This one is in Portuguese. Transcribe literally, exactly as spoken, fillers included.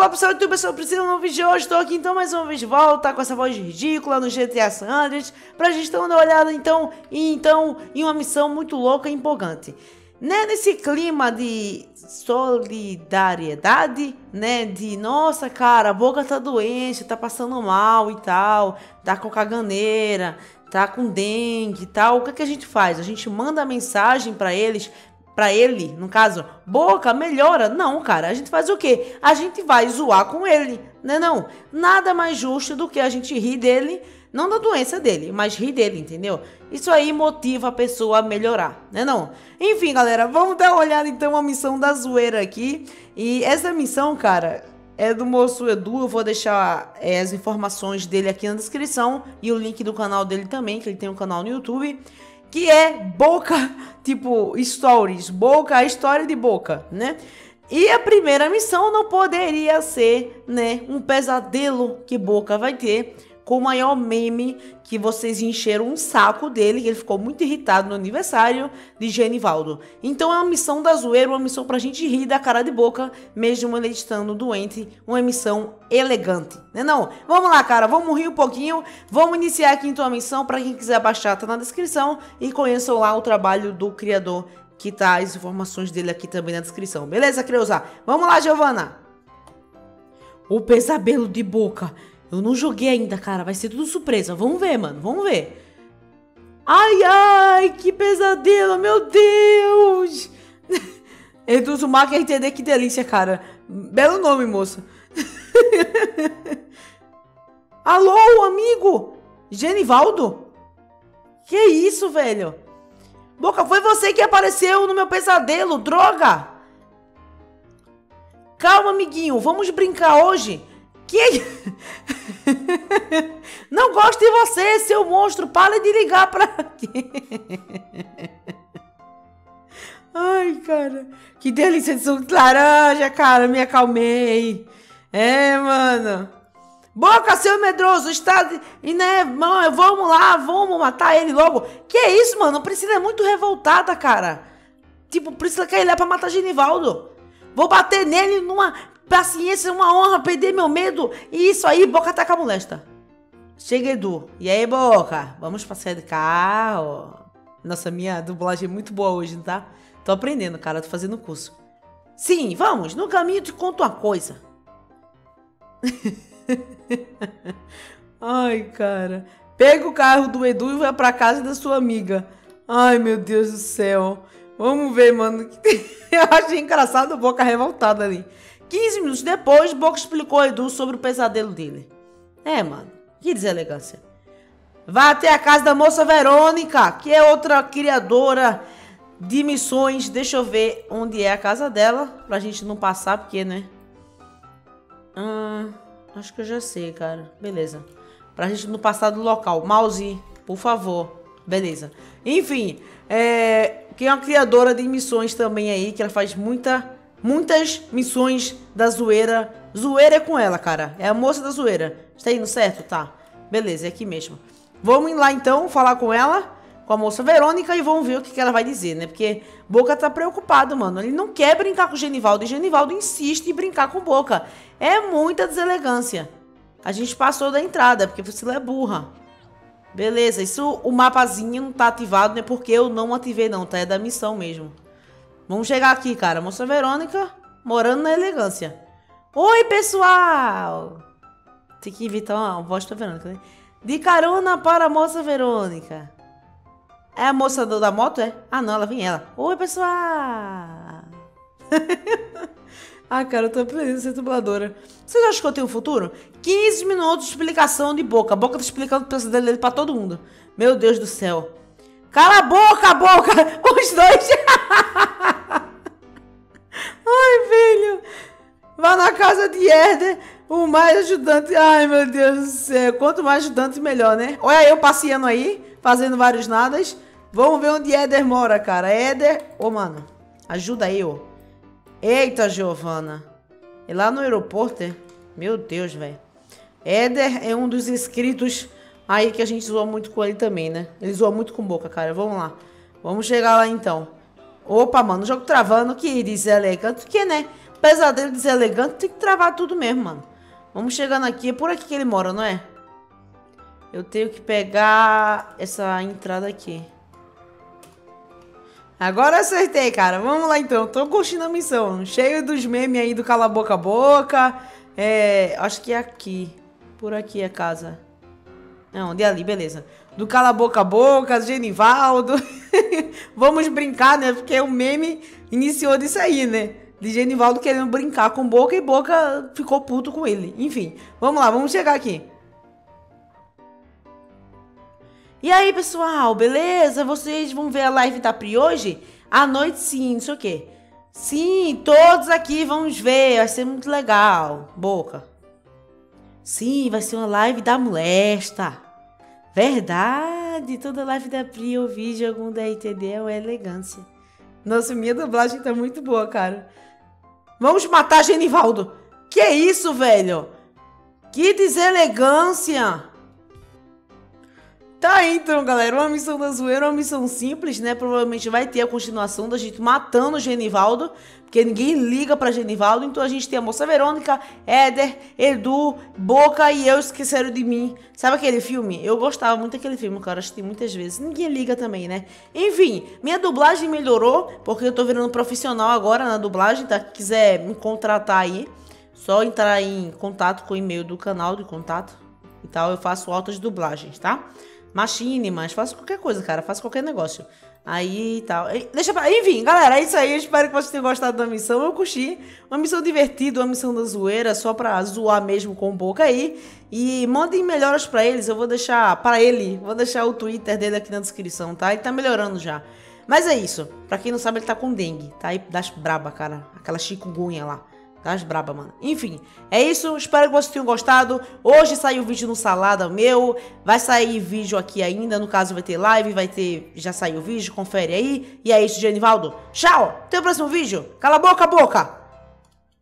Fala pessoal, YouTube, eu sou o Priscila no vídeo de hoje. Estou aqui então mais uma vez de volta com essa voz ridícula no G T A San Andreas, pra gente dar uma olhada então, e, então em uma missão muito louca e empolgante. Né, nesse clima de solidariedade, né, de nossa cara, a Boca tá doente, tá passando mal e tal, tá com caganeira, tá com dengue e tal, o que, que a gente faz? A gente manda mensagem pra eles, pra ele, no caso, Boca, melhora? Não, cara, a gente faz o quê? A gente vai zoar com ele, né, não? Nada mais justo do que a gente rir dele, não da doença dele, mas rir dele, entendeu? Isso aí motiva a pessoa a melhorar, né não? Enfim, galera, vamos dar uma olhada então a missão da zoeira aqui. E essa missão, cara, é do moço Edu. Eu vou deixar é, as informações dele aqui na descrição e o link do canal dele também, que ele tem um canal no YouTube, que é Boca, tipo, Stories, Boca, a história de Boca, né? E a primeira missão não poderia ser, né, um pesadelo que Boca vai ter com o maior meme que vocês encheram um saco dele, que ele ficou muito irritado no aniversário de Genivaldo. Então é uma missão da zoeira, uma missão pra gente rir da cara de Boca, mesmo ele estando doente, uma missão elegante, né não? Vamos lá, cara, vamos rir um pouquinho, vamos iniciar aqui então a missão. Pra quem quiser baixar, tá na descrição, e conheçam lá o trabalho do criador, que tá as informações dele aqui também na descrição. Beleza, Creuza? Vamos lá, Giovana! O pesadelo de Boca. Eu não joguei ainda, cara. Vai ser tudo surpresa. Vamos ver, mano. Vamos ver. Ai, ai, que pesadelo. Meu Deus. Edu Zumar quer entender que delícia, cara. Belo nome, moça. Alô, amigo. Genivaldo? Que isso, velho? Boca, foi você que apareceu no meu pesadelo. Droga. Calma, amiguinho. Vamos brincar hoje. Que... Não gosto de você, seu monstro. Para de ligar pra quê? Ai, cara. Que delícia de suco de laranja, cara. Me acalmei. É, mano. Boca, seu medroso. Está... E, né, mano, vamos lá. Vamos matar ele logo. Que isso, mano? Priscila é muito revoltada, cara. Tipo, Priscila quer ir lá pra matar Genivaldo. Vou bater nele numa... Paciência, uma honra, perder meu medo. E isso aí, Boca ataca a molesta. Chega, Edu. E aí, Boca? Vamos passear de carro? Nossa, minha dublagem é muito boa hoje, tá? Tô aprendendo, cara. Tô fazendo curso. Sim, vamos. No caminho te conto uma coisa. Ai, cara. Pega o carro do Edu e vai pra casa da sua amiga. Ai, meu Deus do céu. Vamos ver, mano. Eu achei engraçado a Boca revoltada ali. quinze minutos depois, Boca explicou a Edu sobre o pesadelo dele. É, mano, que deselegância. Vá até a casa da moça Verônica, que é outra criadora de missões. Deixa eu ver onde é a casa dela, pra gente não passar, porque, né? Hum, acho que eu já sei, cara. Beleza. Pra gente não passar do local. Mouse, por favor. Beleza. Enfim, é... que é uma criadora de missões também aí, que ela faz muita... Muitas missões da zoeira. Zoeira é com ela, cara. É a moça da zoeira. Está indo certo? Tá. Beleza, é aqui mesmo. Vamos lá então falar com ela, com a moça Verônica, e vamos ver o que, que ela vai dizer, né? Porque Boca tá preocupado, mano. Ele não quer brincar com o Genivaldo. E Genivaldo insiste em brincar com Boca. É muita deselegância. A gente passou da entrada, porque você é burra. Beleza, isso o mapazinho não tá ativado, né? Porque eu não ativei não, tá? É da missão mesmo. Vamos chegar aqui, cara. Moça Verônica, morando na elegância. Oi, pessoal! Tem que evitar uma voz pra Verônica, né? De carona para a moça Verônica. É a moça do, da moto, é? Ah, não, ela vem ela. Oi, pessoal! Ah, cara, eu tô aprendendo a ser dubladora. Vocês acham que eu tenho um futuro? quinze minutos de explicação de Boca. A Boca tá explicando o pesadelo dele pra todo mundo. Meu Deus do céu. Cala a boca, Boca! Os dois... Ai, velho. Vá na casa de Éder, o mais ajudante. Ai, meu Deus do céu. Quanto mais ajudante, melhor, né? Olha eu passeando aí, fazendo vários nadas. Vamos ver onde Éder mora, cara. Éder... Ô, oh, mano. Ajuda aí, ô. Eita, Giovana. É lá no aeroporto, é? Meu Deus, velho. Éder é um dos inscritos aí que a gente zoa muito com ele também, né? Ele zoa muito com Boca, cara. Vamos lá. Vamos chegar lá, então. Opa, mano, o jogo travando, que deselegante, que, né? pesadelo deselegante, tem que travar tudo mesmo, mano. Vamos chegando aqui, é por aqui que ele mora, não é? Eu tenho que pegar essa entrada aqui. Agora acertei, cara. Vamos lá, então. Tô curtindo a missão. Cheio dos memes aí do cala a boca a boca. É... Acho que é aqui. Por aqui é a casa. Não, de ali, beleza. Do cala a boca a boca, Genivaldo. Vamos brincar, né? Porque o meme iniciou disso aí, né? De Genivaldo querendo brincar com Boca e Boca ficou puto com ele. Enfim, vamos lá, vamos chegar aqui. E aí, pessoal, beleza? Vocês vão ver a live da Pri hoje? À noite, sim, não sei o quê. Sim, todos aqui vamos ver, vai ser muito legal. Boca. Sim, vai ser uma live da molesta. Verdade, toda live da Pri eu vi de algum da R T D é elegância. Nossa, minha dublagem tá muito boa, cara. Vamos matar Genivaldo. Que isso, velho? Que deselegância. Tá aí, então, galera, uma missão da zoeira, uma missão simples, né? Provavelmente vai ter a continuação da gente matando o Genivaldo, porque ninguém liga pra Genivaldo. Então a gente tem a moça Verônica, Éder, Edu, Boca e eu esqueceram de mim. Sabe aquele filme? Eu gostava muito daquele filme, cara, assisti muitas vezes. Ninguém liga também, né? Enfim, minha dublagem melhorou, porque eu tô virando profissional agora na dublagem, tá? Quem quiser me contratar aí, só entrar em contato com o e-mail do canal de contato e tal. Eu faço altas dublagens, tá? Machine, mas faço qualquer coisa, cara. Faço qualquer negócio. Aí e tal. Deixa pra... Enfim, galera, é isso aí. Eu espero que vocês tenham gostado da missão. Eu curti. Uma missão divertida, uma missão da zoeira, só pra zoar mesmo com Boca aí. E mandem melhoras pra eles. Eu vou deixar pra ele. Vou deixar o Twitter dele aqui na descrição, tá? Ele tá melhorando já. Mas é isso. Pra quem não sabe, ele tá com dengue. Tá aí das braba, cara. Aquela chikungunya lá. Das braba, mano. Enfim, é isso. Espero que vocês tenham gostado. Hoje saiu vídeo no Salada meu. Vai sair vídeo aqui ainda. No caso, vai ter live, vai ter... Já saiu o vídeo, confere aí. E é isso, Genivaldo. Tchau! Até o próximo vídeo. Cala a boca, boca!